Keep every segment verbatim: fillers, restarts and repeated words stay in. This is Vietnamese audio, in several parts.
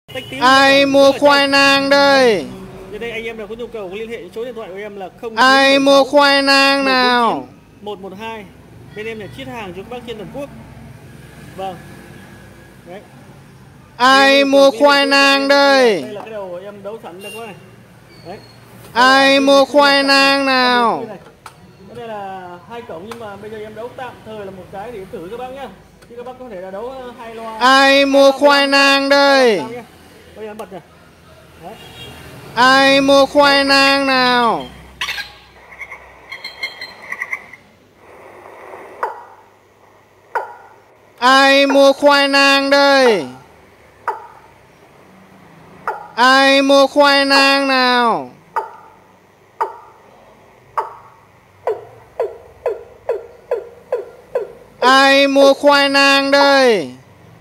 Ai mua khoai lang đây? Trên đây anh em nào có nhu cầu liên hệ số điện thoại của em là không. Ai mua khoai lang nào? một một hai. Bên em là chiết hàng cho các bác trên toàn quốc. Vâng. Đấy. Ai mua khoai lang đây? Đây là cái đầu em đấu sẵn được này. Đấy. Ai mua khoai lang nào? Đây là hai cổng nhưng mà bây giờ em đấu tạm thời là một cái để thử các bác nhá. Chứ các bác có thể là đấu hai loa. Ai mua khoai lang đây? Bây giờ em bật này. Đấy. Ai mua khoai lang nào? Ai mua khoai lang đây? Ai mua khoai lang nào? Ai mua khoai lang đây?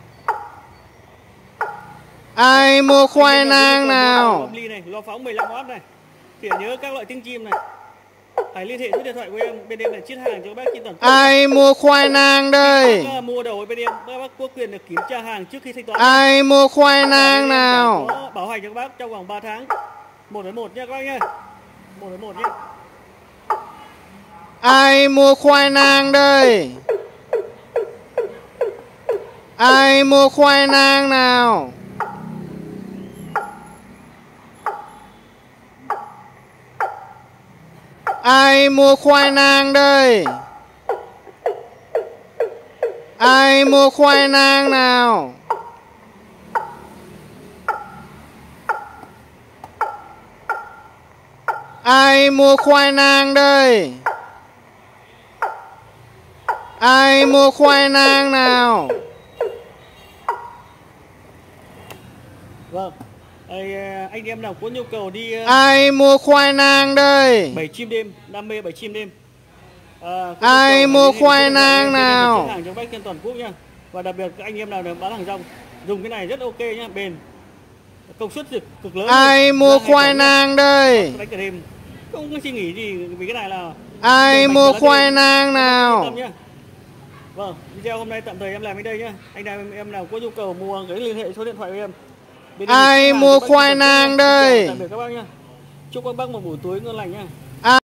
Ai mua khoai lang nào? Loa phóng mười lăm oát này. Thì nhớ các loại tiếng chim này. Hãy liên hệ số điện thoại của em, bên em là chiết hàng cho các bác trên toàn quốc. Ai mua khoai lang đây? Các bác mua đầu bên em, các bác có quyền được kiểm tra hàng trước khi thanh toán. Ai mua khoai lang nào? Có bảo hành cho các bác trong vòng ba tháng. Một với một nha các bác nhé. Một với một nhé. Ai mua khoai lang đây? Ai mua khoai lang nào? Ai mua khoai lang đây? Ai mua khoai lang nào? Ai mua khoai lang đây? Ai mua khoai lang nào? Vâng. Anh em nào có nhu cầu đi. Ai mua khoai lang đây? Bảy chim đêm, đam mê bảy chim đêm. À, ai mua khoai lang nào? Hàng cho bác trên toàn quốc nha. Và đặc biệt các anh em nào được bán hàng rong dùng cái này rất ok nhá, bền, công suất cực, cực lớn. Ai mua khoai lang đây? Đánh cả đêm, không có suy nghĩ gì vì cái này là. Ai mua khoai lang nào? Vâng, video hôm nay tạm thời em làm đến đây nhá. Anh em em nào có nhu cầu mua cái liên hệ số điện thoại của em. Ai mua khoai lang đây? Tạm biệt các bác nhá. Chúc các bác một buổi tối ngon lành nhá.